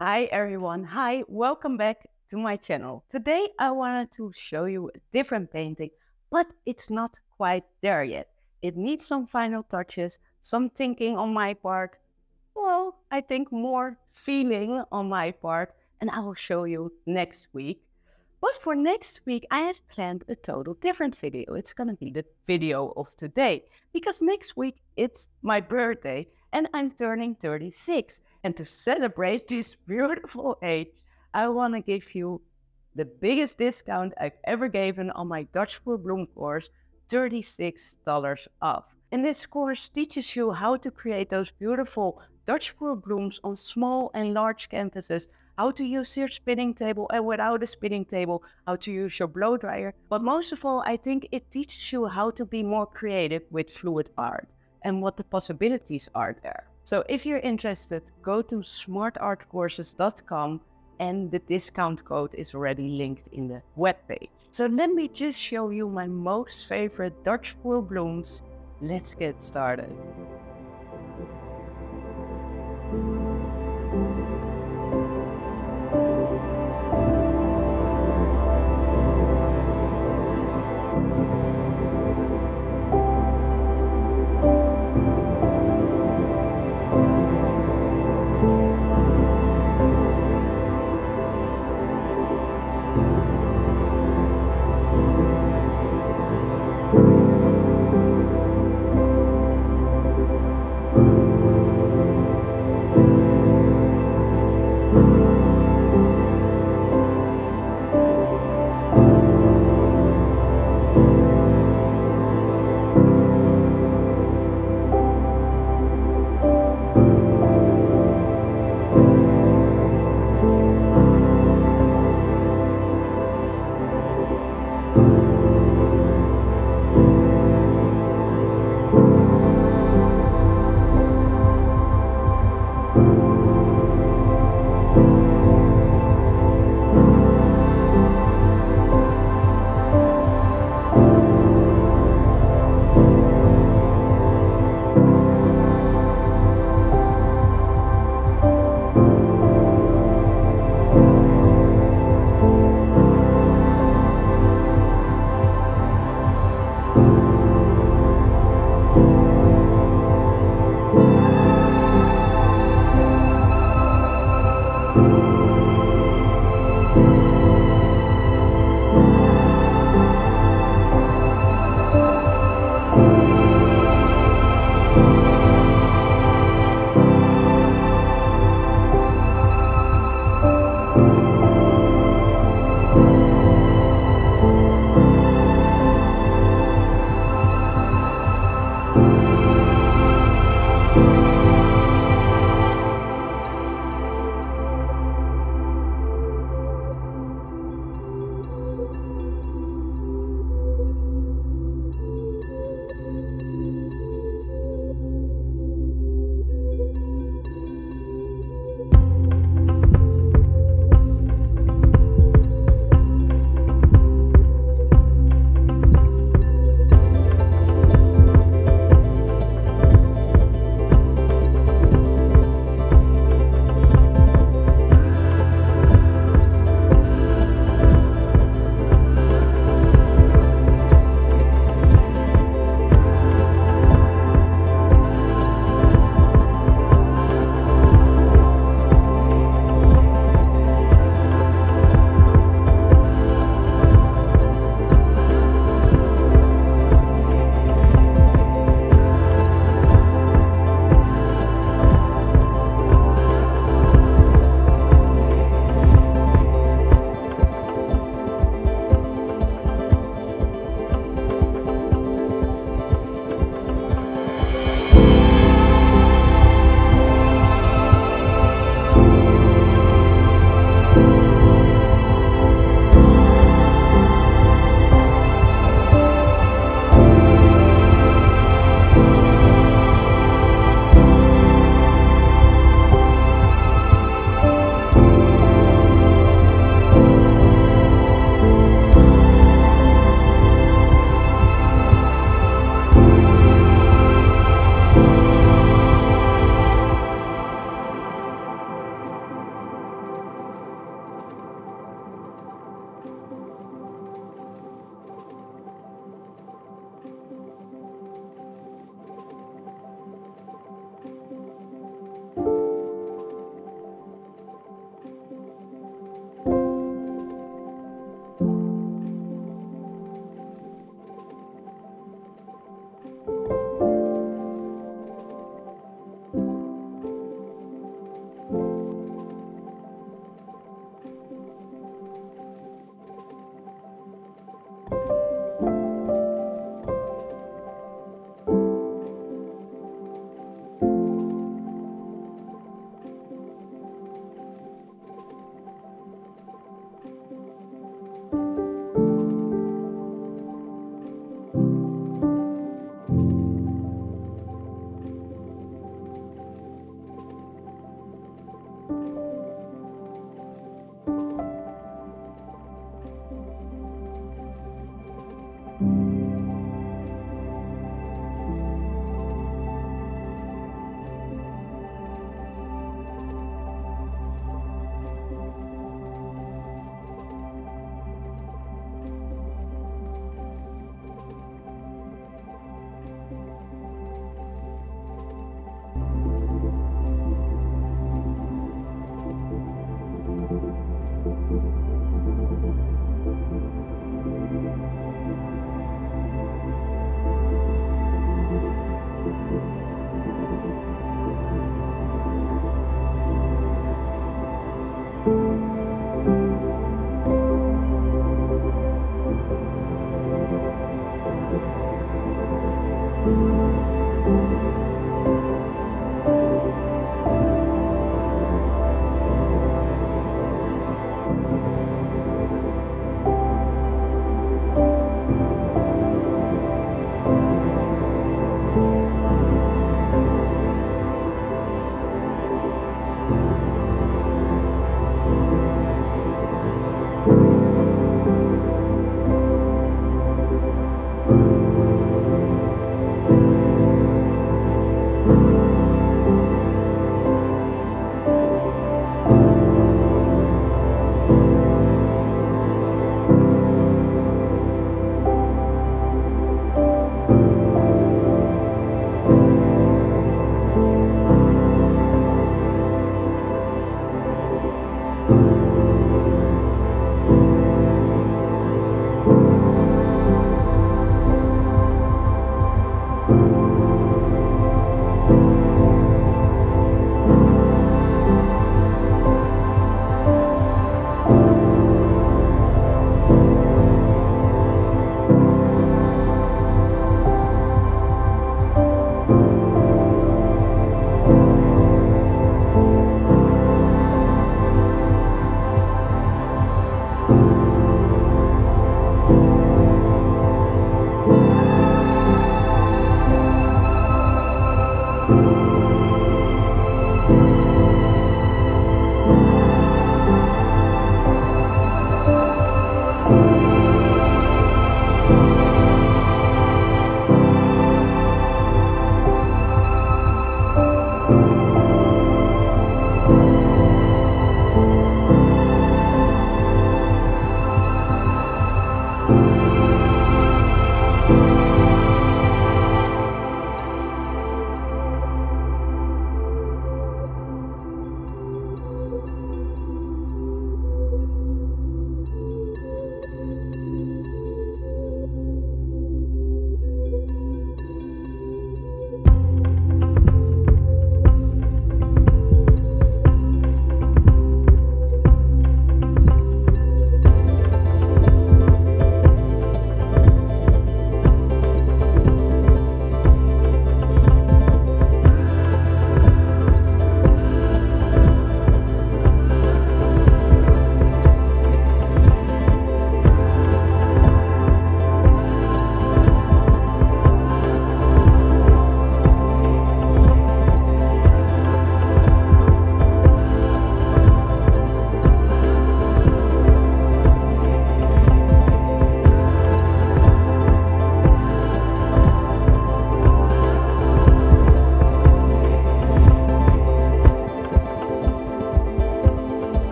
Hi everyone, hi, welcome back to my channel. Today I wanted to show you a different painting, but it's not quite there yet. It needs some final touches, some thinking on my part, well, I think more feeling on my part, and I will show you next week. But for next week, I have planned a total different video. It's gonna be the video of today, because next week it's my birthday and I'm turning 36. And to celebrate this beautiful age, I wanna give you the biggest discount I've ever given on my Dutch for Bloom course, $36 off. And this course teaches you how to create those beautiful Dutch pour blooms on small and large canvases, how to use your spinning table and without a spinning table, how to use your blow dryer. But most of all, I think it teaches you how to be more creative with fluid art and what the possibilities are there. So if you're interested, go to smartartcourses.com and the discount code is already linked in the webpage. So let me just show you my most favorite Dutch pour blooms. Let's get started.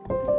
Bye.